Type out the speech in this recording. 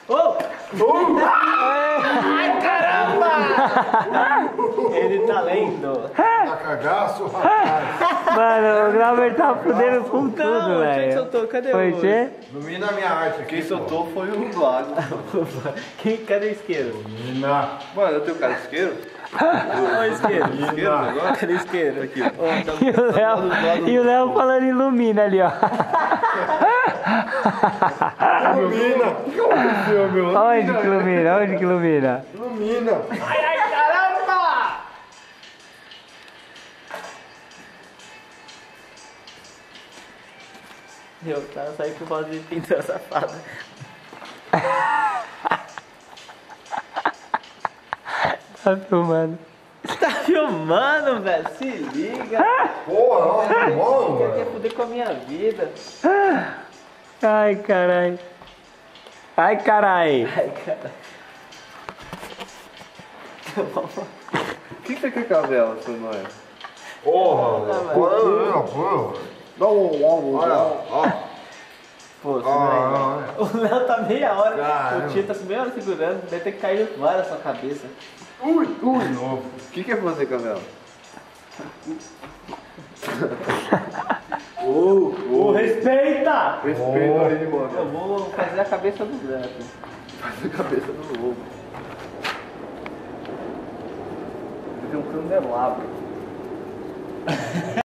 Oh! Ai, caramba! Ele tá lendo. Tá cagaço, rapaz. Mano, o Glauber tá fudendo com tudo, Não, quem velho. soltou? Cadê Foi o... você? Ilumina a minha arte aqui. Quem soltou foi o Lago. Cadê o isqueiro? Ilumina. Mano, eu tenho cara de isqueiro? Olha o isqueiro. Isqueiro o negócio? Cadê o isqueiro? Aqui. E o Léo falando ilumina ali, ó. Ilumina. O que aconteceu, meu? Onde que ilumina? Onde que ilumina? Ilumina. Ai, caramba! Meu, o cara saiu por causa de pintura safada. Tá filmando. Tá filmando, velho? Se liga. Porra, nossa, mano, Eu quer velho. fuder com a minha vida. Ai, carai. Ai, carai. Ai, cara. O que você quer com a vela, seu Noé? Porra, velho. Olha, porra. Olha, ó. Pô, segura Ah, aí, velho. O Léo tá meia hora. Caramba. O tio tá meia hora segurando. Deve ter que cair no ar na sua cabeça. Ui, de novo. O que é fazer com a vela? Respeita! Respeito a ele, Eu mano. vou fazer a cabeça do Léo. Faz a cabeça do lobo. Tem um candelabro.